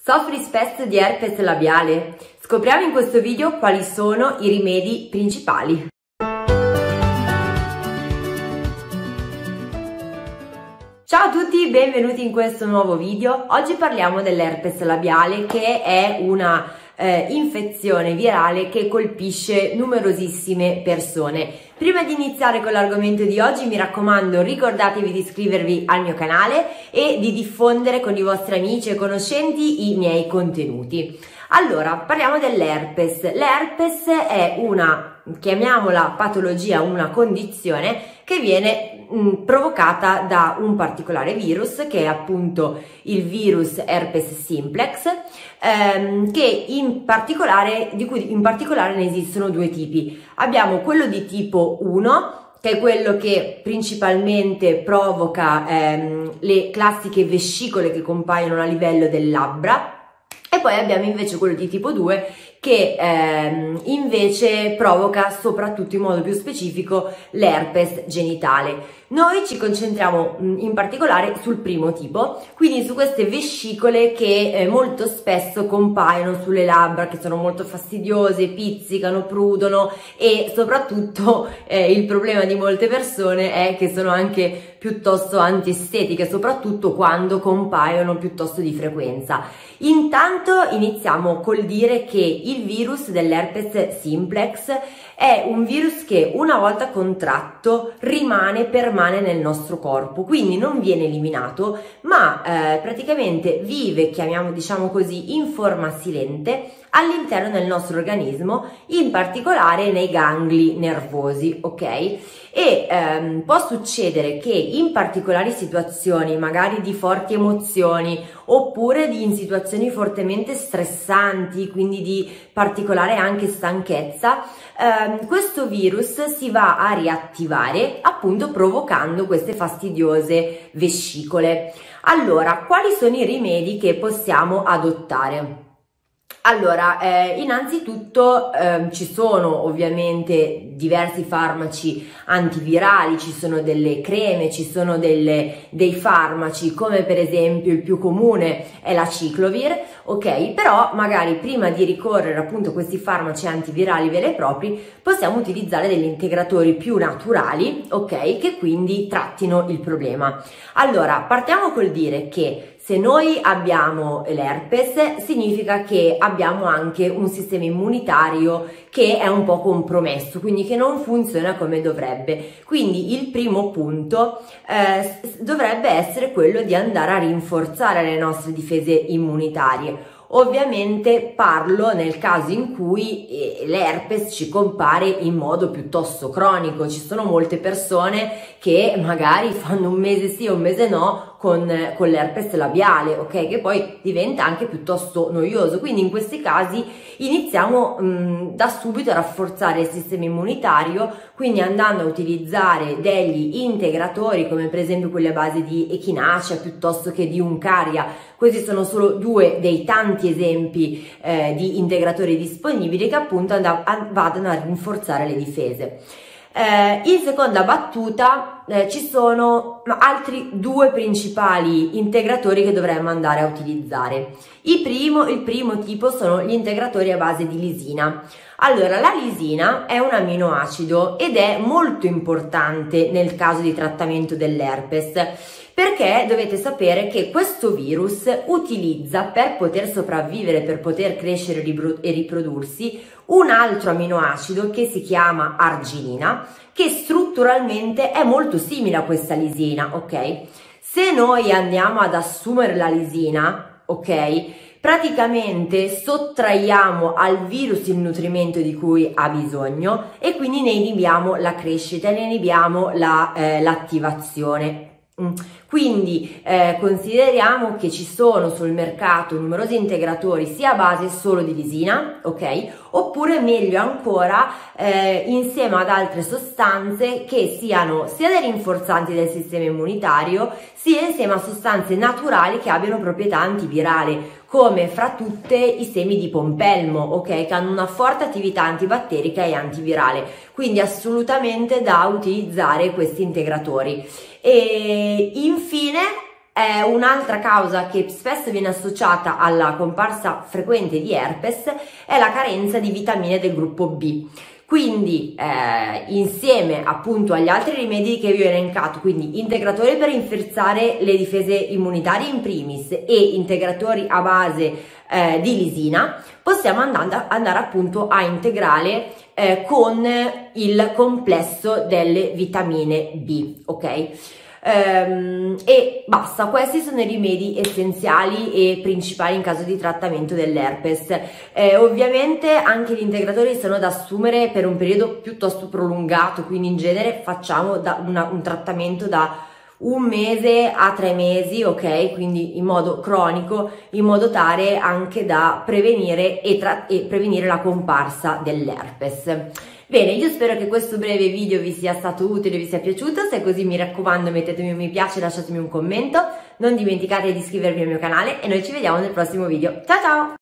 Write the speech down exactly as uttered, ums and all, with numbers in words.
Soffri spesso di herpes labiale? Scopriamo in questo video quali sono i rimedi principali. Ciao a tutti, benvenuti in questo nuovo video. Oggi parliamo dell'herpes labiale, che è una eh, infezione virale che colpisce numerosissime persone. Prima di iniziare con l'argomento di oggi, mi raccomando, ricordatevi di iscrivervi al mio canale e di diffondere con i vostri amici e conoscenti i miei contenuti. Allora, parliamo dell'herpes. L'herpes è una, chiamiamola patologia, una condizione che viene mh, provocata da un particolare virus, che è appunto il virus herpes simplex, ehm, che in particolare, di cui in particolare ne esistono due tipi. Abbiamo quello di tipo uno, che è quello che principalmente provoca ehm, le classiche vescicole che compaiono a livello del labbra. E poi abbiamo invece quello di tipo due che ehm, invece provoca soprattutto in modo più specifico l'herpes genitale. Noi ci concentriamo mh, in particolare sul primo tipo, quindi su queste vescicole che eh, molto spesso compaiono sulle labbra, che sono molto fastidiose, pizzicano, prudono e soprattutto eh, il problema di molte persone è che sono anche piuttosto antiestetiche, soprattutto quando compaiono piuttosto di frequenza. Intanto iniziamo col dire che il virus dell'herpes simplex è un virus che una volta contratto rimane, permane nel nostro corpo, quindi non viene eliminato, ma eh, praticamente vive, chiamiamo diciamo così, in forma silente all'interno del nostro organismo, in particolare nei gangli nervosi, ok? E ehm, può succedere che in particolari situazioni, magari di forti emozioni oppure di, in situazioni fortemente stressanti, quindi di particolare anche stanchezza, ehm, questo virus si va a riattivare, appunto provocando queste fastidiose vescicole. Allora, quali sono i rimedi che possiamo adottare? Allora, eh, innanzitutto eh, ci sono ovviamente diversi farmaci antivirali, ci sono delle creme, ci sono delle, dei farmaci come per esempio il più comune è la Ciclovir, ok? Però magari prima di ricorrere appunto a questi farmaci antivirali veri e propri possiamo utilizzare degli integratori più naturali, ok? Che quindi trattino il problema. Allora, partiamo col dire che se noi abbiamo l'herpes significa che abbiamo anche un sistema immunitario che è un po' compromesso, quindi che non funziona come dovrebbe. Quindi il primo punto eh, dovrebbe essere quello di andare a rinforzare le nostre difese immunitarie. Ovviamente parlo nel caso in cui eh, l'herpes ci compare in modo piuttosto cronico. Ci sono molte persone che magari fanno un mese sì un mese no con, con l'herpes labiale, ok? Che poi diventa anche piuttosto noioso. Quindi in questi casi iniziamo mh, da subito a rafforzare il sistema immunitario, quindi andando a utilizzare degli integratori come per esempio quelli a base di echinacea piuttosto che di uncaria. Questi sono solo due dei tanti esempi eh, di integratori disponibili che appunto vadano a rinforzare le difese. Eh, in seconda battuta eh, ci sono altri due principali integratori che dovremmo andare a utilizzare. Il primo, il primo tipo sono gli integratori a base di lisina. Allora, la lisina è un aminoacido ed è molto importante nel caso di trattamento dell'herpes, perché dovete sapere che questo virus utilizza, per poter sopravvivere, per poter crescere e riprodursi, un altro aminoacido che si chiama arginina, che strutturalmente è molto simile a questa lisina, ok? Se noi andiamo ad assumere la lisina, ok, praticamente sottraiamo al virus il nutrimento di cui ha bisogno e quindi ne inibiamo la crescita, ne inibiamo la, eh, l'attivazione. Quindi eh, consideriamo che ci sono sul mercato numerosi integratori sia a base solo di lisina, ok? Oppure meglio ancora eh, insieme ad altre sostanze che siano sia dei rinforzanti del sistema immunitario sia insieme a sostanze naturali che abbiano proprietà antivirali, come fra tutte i semi di pompelmo, ok? Che hanno una forte attività antibatterica e antivirale, quindi assolutamente da utilizzare questi integratori. E infine È un'altra causa che spesso viene associata alla comparsa frequente di herpes è la carenza di vitamine del gruppo B. Quindi eh, insieme appunto agli altri rimedi che vi ho elencato, quindi integratori per rinforzare le difese immunitarie in primis e integratori a base eh, di lisina, possiamo andare, andare appunto a integrare eh, con il complesso delle vitamine B, ok? Um, e basta, questi sono i rimedi essenziali e principali in caso di trattamento dell'herpes. Eh, ovviamente anche gli integratori sono da assumere per un periodo piuttosto prolungato, quindi in genere facciamo da una, un trattamento da un mese a tre mesi, ok? Quindi in modo cronico, in modo tale anche da prevenire e, e prevenire la comparsa dell'herpes. Bene, io spero che questo breve video vi sia stato utile, vi sia piaciuto. Se è così, mi raccomando, mettetemi un mi piace, lasciatemi un commento, non dimenticate di iscrivervi al mio canale e noi ci vediamo nel prossimo video. Ciao ciao!